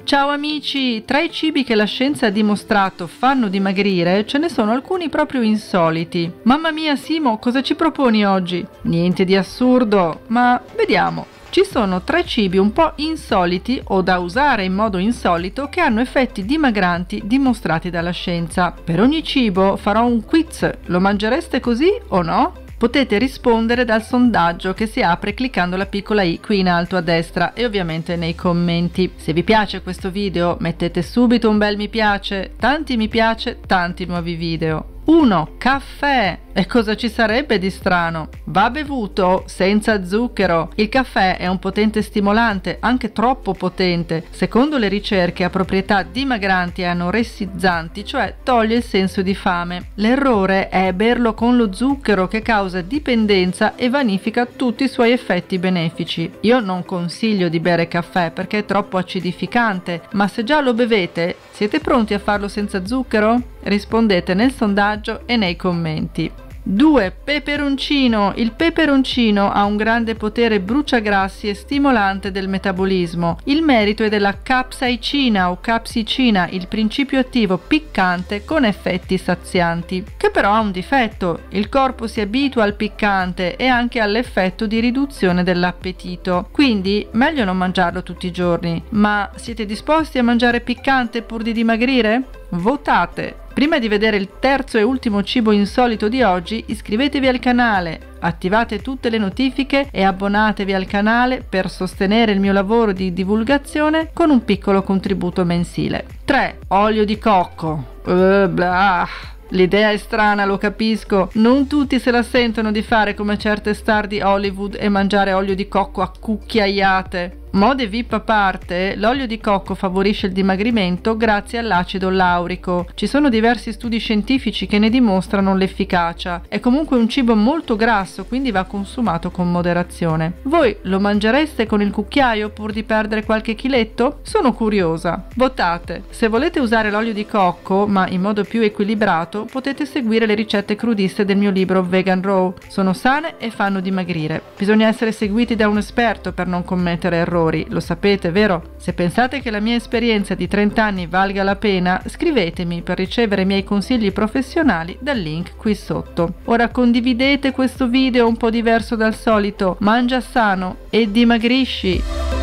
Ciao amici, tra i cibi che la scienza ha dimostrato fanno dimagrire, ce ne sono alcuni proprio insoliti. Mamma mia Simo, cosa ci proponi oggi? Niente di assurdo, ma vediamo. Ci sono 3 cibi un po' insoliti o da usare in modo insolito che hanno effetti dimagranti dimostrati dalla scienza. Per ogni cibo farò un quiz, lo mangereste così o no? Potete rispondere dal sondaggio che si apre cliccando la piccola i qui in alto a destra e ovviamente nei commenti. Se vi piace questo video mettete subito un bel mi piace, tanti mi piace, tanti nuovi video. 1. Caffè. E cosa ci sarebbe di strano? Va bevuto senza zucchero. Il caffè è un potente stimolante, anche troppo potente. Secondo le ricerche ha proprietà dimagranti e anoressizzanti, cioè toglie il senso di fame. L'errore è berlo con lo zucchero che causa dipendenza e vanifica tutti i suoi effetti benefici. Io non consiglio di bere caffè perché è troppo acidificante, ma se già lo bevete, siete pronti a farlo senza zucchero? Rispondete nel sondaggio e nei commenti. 2. Peperoncino. Il peperoncino ha un grande potere bruciagrassi e stimolante del metabolismo. Il merito è della capsaicina o capsicina, il principio attivo piccante con effetti sazianti, che però ha un difetto. Il corpo si abitua al piccante e anche all'effetto di riduzione dell'appetito. Quindi meglio non mangiarlo tutti i giorni. Ma siete disposti a mangiare piccante pur di dimagrire? Votate! Prima di vedere il terzo e ultimo cibo insolito di oggi, iscrivetevi al canale, attivate tutte le notifiche e abbonatevi al canale per sostenere il mio lavoro di divulgazione con un piccolo contributo mensile. 3. Olio di cocco. L'idea è strana, lo capisco. Non tutti se la sentono di fare come certe star di Hollywood e mangiare olio di cocco a cucchiaiate. Mode VIP a parte, l'olio di cocco favorisce il dimagrimento grazie all'acido laurico. Ci sono diversi studi scientifici che ne dimostrano l'efficacia. È comunque un cibo molto grasso, quindi va consumato con moderazione. Voi lo mangereste con il cucchiaio pur di perdere qualche chiletto? Sono curiosa. Votate! Se volete usare l'olio di cocco, ma in modo più equilibrato, potete seguire le ricette crudiste del mio libro Vegan Raw. Sono sane e fanno dimagrire. Bisogna essere seguiti da un esperto per non commettere errori. Lo sapete, vero? Se pensate che la mia esperienza di 30 anni valga la pena, scrivetemi per ricevere i miei consigli professionali dal link qui sotto. Ora condividete questo video un po' diverso dal solito, mangia sano e dimagrisci!